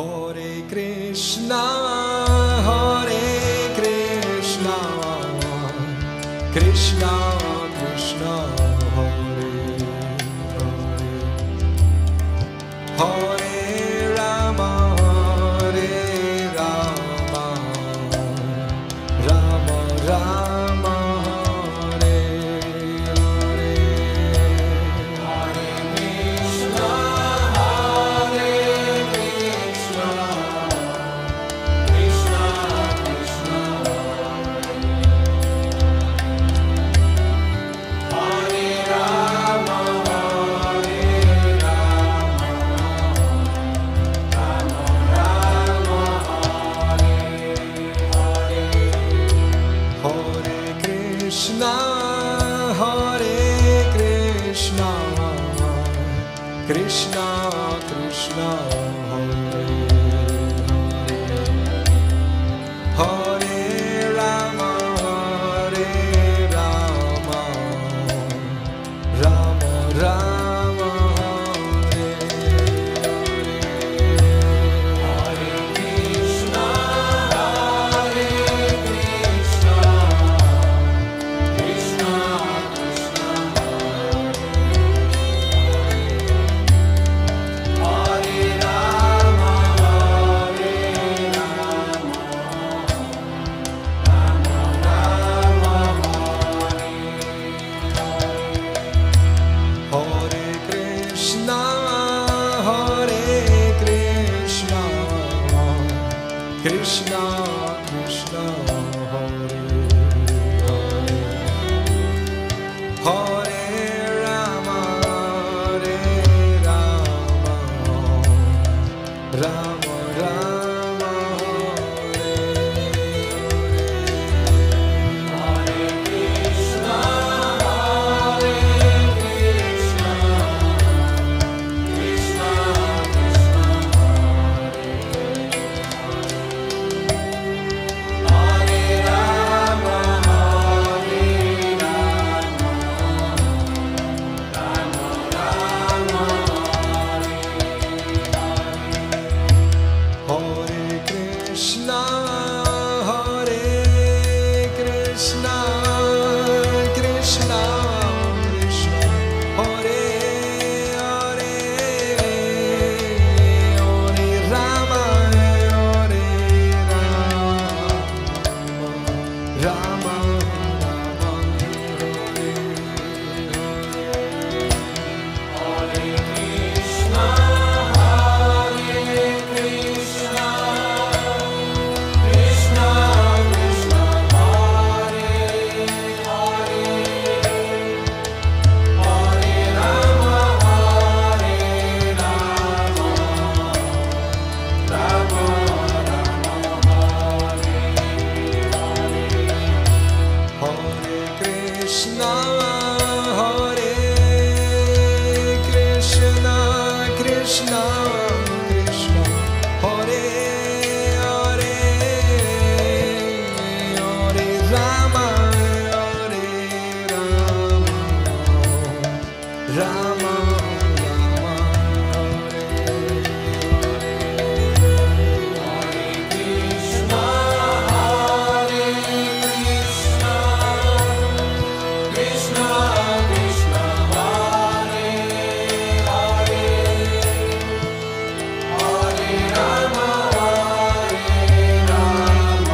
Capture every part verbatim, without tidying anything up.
Hare Krishna, Hare Krishna, Krishna Krishna, Hare Hare, Hare Rama, Hare Rama, Rama Rama, Hare Hare, Hare Krishna, Hare Krishna, Krishna Krishna, Hare Rama, Hare Rama, Rama Rama, Hare Hare, Hare Krishna, Hare Krishna, Krishna Krishna, Hare Hare, Hare Rama, Hare Rama, Rama Rama, Hare Hare, Hare Krishna, Hare Krishna, Krishna Krishna, Hare Rama, Hare Rama, Rama Rama, Hare Krishna, Hare Krishna, Krishna Krishna, Hare Hare, Hare Rama, Hare Rama, Rama Rama, Hare Hare, Hare Krishna, Hare Krishna, Krishna Krishna, Hare Rama, Hare Rama, Rama Rama, Hare Krishna, Hare Krishna, Krishna Krishna, Hare Hare, Hare Rama, Hare Rama, Rama Rama, Hare Krishna, Hare Krishna, Krishna Krishna, Hare Hare, Hare Rama, Hare Rama, Rama Rama, Hare Krishna, Hare Krishna, Krishna Krishna, Hare Hare, Hare Rama, Hare Rama, Rama Rama, Hare Krishna, Hare Krishna, Krishna Krishna, Hare Hare, Hare Rama, Hare Rama,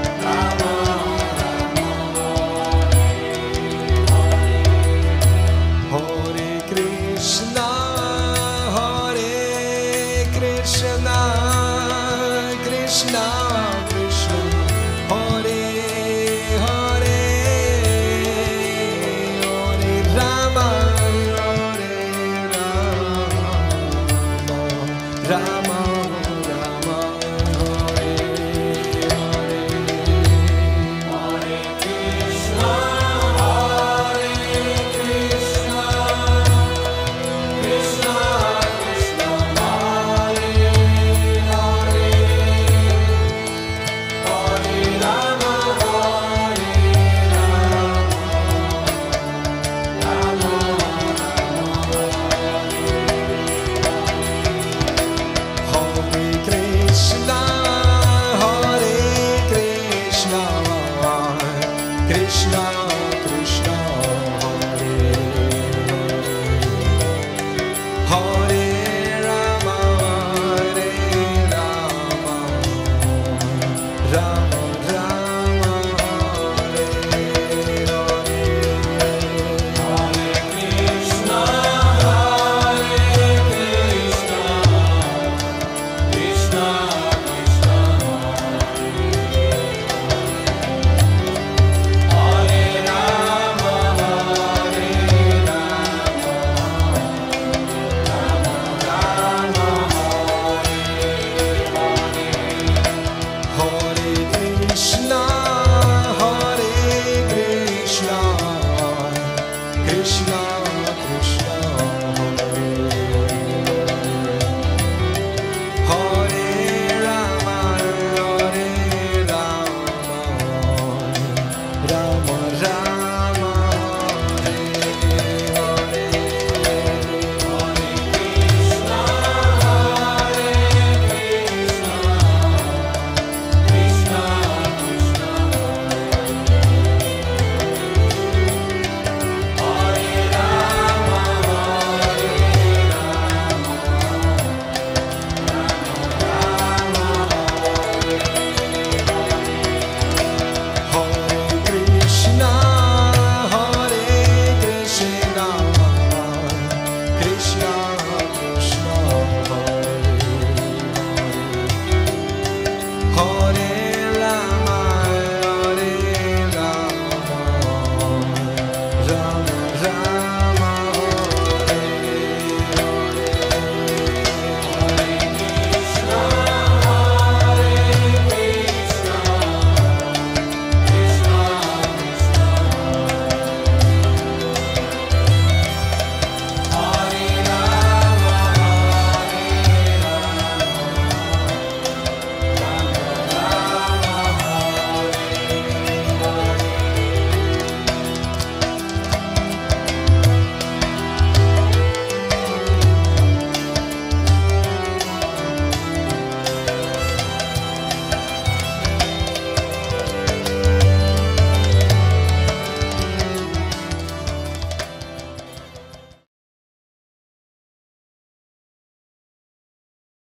Rama Rama, Hare Krishna